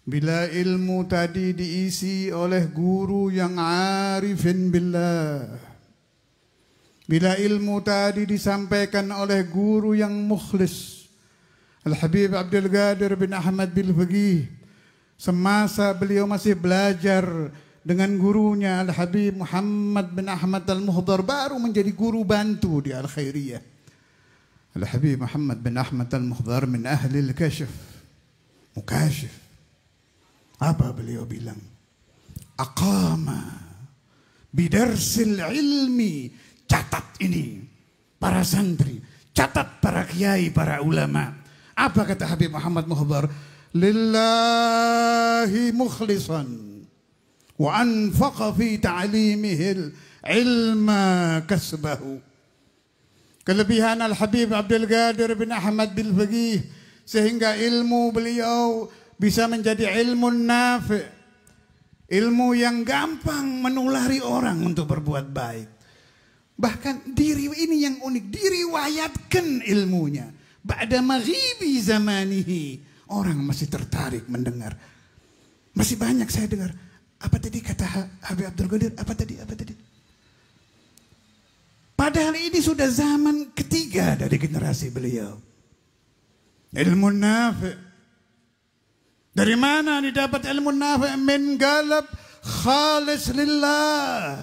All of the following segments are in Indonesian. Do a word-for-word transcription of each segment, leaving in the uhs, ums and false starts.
Bila ilmu tadi diisi oleh guru yang arifin billah, bila ilmu tadi disampaikan oleh guru yang mukhlis, Al-Habib Abdul Qadir bin Ahmad Bil-Faqih, semasa beliau masih belajar dengan gurunya Al-Habib Muhammad bin Ahmad Al-Muhdar, baru menjadi guru bantu di Al-Khairiyah. Al-Habib Muhammad bin Ahmad Al-Muhdar min ahli al-kashf, mukashif. Apa beliau bilang? Aqama bidarsil ilmi. Catat ini para santri, catat para kiai, para ulama. Apa kata Habib Muhammad Muhdar? Lillahi mukhlisan wa anfaqa fi ta'limihil ilma kasbahu. Kelebihan Al-Habib Abdul Qadir bin Ahmad Bil-Faqih, sehingga ilmu beliau bisa menjadi ilmu nafi', ilmu yang gampang menulari orang untuk berbuat baik. Bahkan diri ini yang unik, diriwayatkan ilmunya. Ba'da maghibi zamanihi, orang masih tertarik mendengar. Masih banyak saya dengar. Apa tadi kata Habib Abdul Qadir? Apa tadi? Apa tadi? Padahal ini sudah zaman ketiga dari generasi beliau. Ilmu nafi'. Dari mana didapat ilmu nafi'? Min galab khalis lillah.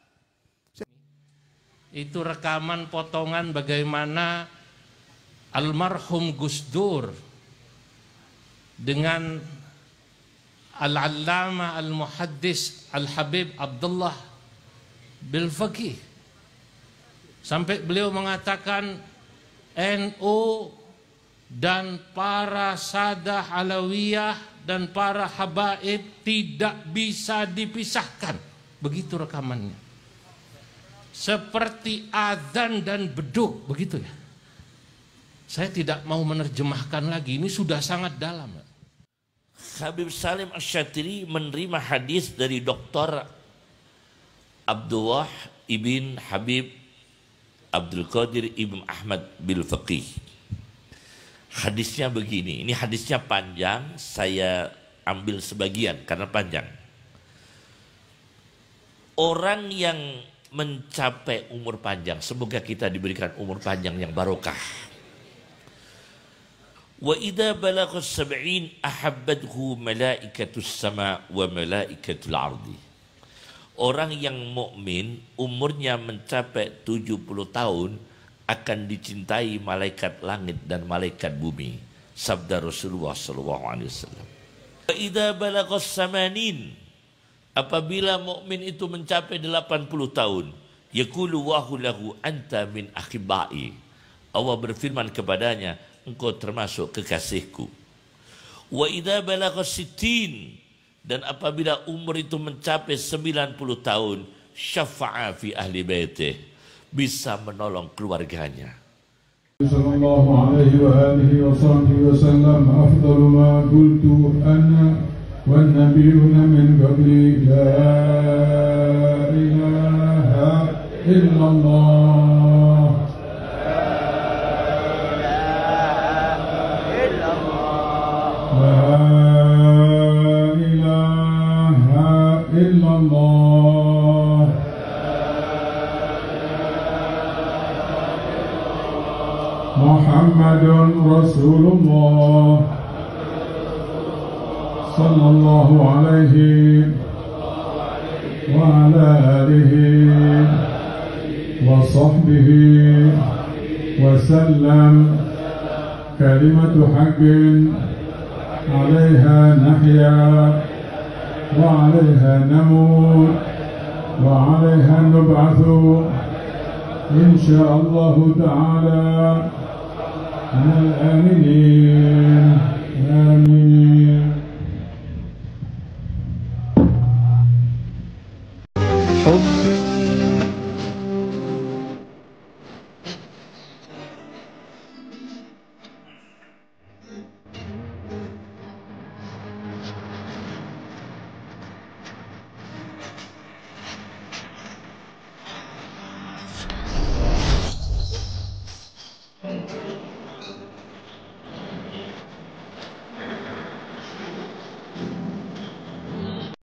Itu rekaman potongan bagaimana almarhum Gus Dur dengan Al-Allama Al-Muhaddis Al-Habib Abdullah Bil-Faqih, sampai beliau mengatakan N U dan para sadah alawiyah dan para habaib tidak bisa dipisahkan. Begitu rekamannya. Seperti azan dan beduk, begitu ya. Saya tidak mau menerjemahkan lagi, ini sudah sangat dalam. Habib Salim Asy-Syatiri menerima hadis dari Doktor Abdullah ibn Habib Abdul Qadir ibn Ahmad Bil-Faqih. Hadisnya begini, ini hadisnya panjang, saya ambil sebagian karena panjang. Orang yang mencapai umur panjang, semoga kita diberikan umur panjang yang barokah. Wa idza balagha sab'in ahabbathu malaikatus sama wa malaikatul ardi. Orang yang mukmin umurnya mencapai tujuh puluh tahun akan dicintai malaikat langit dan malaikat bumi. Sabda Rasulullah sallallahu alaihi wasallam. Wa idza balagha samanin, apabila mukmin itu mencapai delapan puluh tahun, yaqulu wa lahu anta min akhibai. Allah berfirman kepadanya, engkau termasuk kekasihku. Wa idza balagha sittin, dan apabila umur itu mencapai sembilan puluh tahun, syafa'a fi ahli baitih, bisa menolong keluarganya. Sallallahu alaihi wa alihi wa sahbihi wa sallam, afdalu ma qultu ana wan nabiyuna min qabli, la ilaha illallah, la ilaha illallah, Muhammadun Rasulullah sallallahu alaihi wa ala alihi wa sahbihi wa sallam. Kalimatu haqqin alaiha nahya wa alaiha namut wa alaiha nub'athu insyaallah ta'ala من الآمنين. آمين.